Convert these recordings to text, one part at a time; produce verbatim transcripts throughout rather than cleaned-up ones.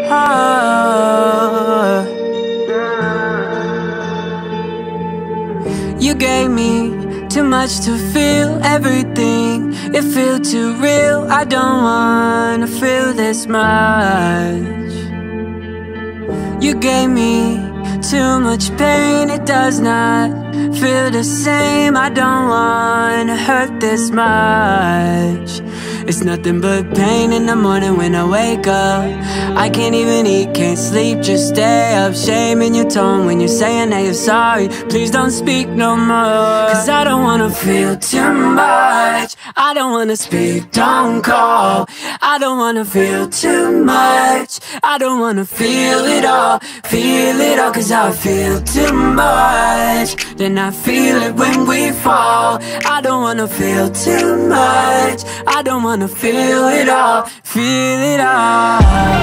oh. You gave me too much to feel everything. It feels too real. I don't wanna feel this much. You gave me too much pain. It does not feel the same. I don't wanna hurt this much. It's nothing but pain in the morning when I wake up. I can't even eat, can't sleep, just stay up. Shame in your tone when you're saying that you're sorry. Please don't speak no more, cause I don't wanna feel too much. I don't wanna speak, don't call. I don't wanna feel too much. I don't wanna feel it all, feel it all. Cause I feel too much, then I feel it when we fall. I don't wanna feel too much. I don't wanna Wanna feel it all, feel it all.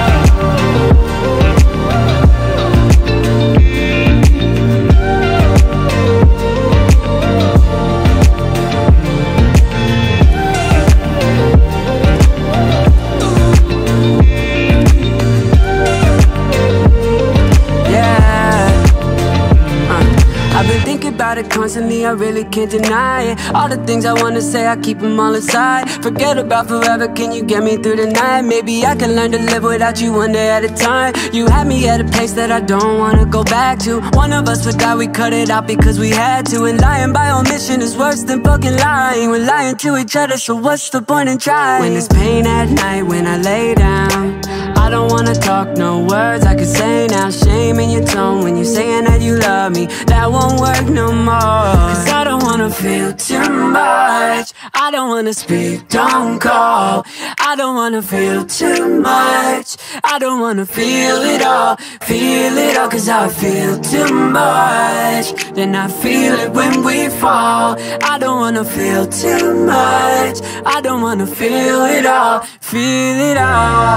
I've been thinking about it constantly, I really can't deny it. All the things I wanna say, I keep them all inside. Forget about forever, can you get me through the night? Maybe I can learn to live without you one day at a time. You had me at a place that I don't wanna go back to. One of us would die, we cut it out because we had to. And lying by omission is worse than fucking lying. We're lying to each other, so what's the point in trying? When there's pain at night, when I lay down, I don't wanna talk, no words I could say now. Shame in your tone when you're saying that you love me. That won't work no more, cause I don't wanna feel too much. I don't wanna speak, don't call. I don't wanna feel too much. I don't wanna feel it all, feel it all. Cause I feel too much, then I feel it when we fall. I don't wanna feel too much. I don't wanna feel it all, feel it all.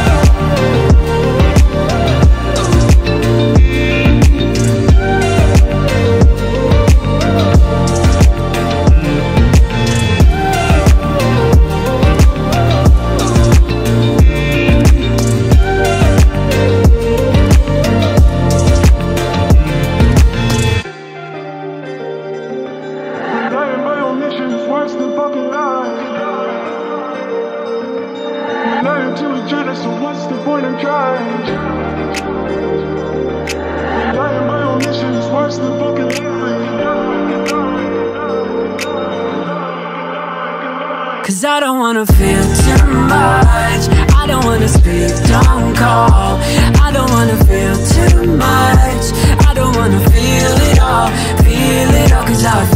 Cause I don't wanna feel too much. I don't wanna speak, don't call. I don't wanna feel too much. I don't wanna feel it all, feel it all. Cause I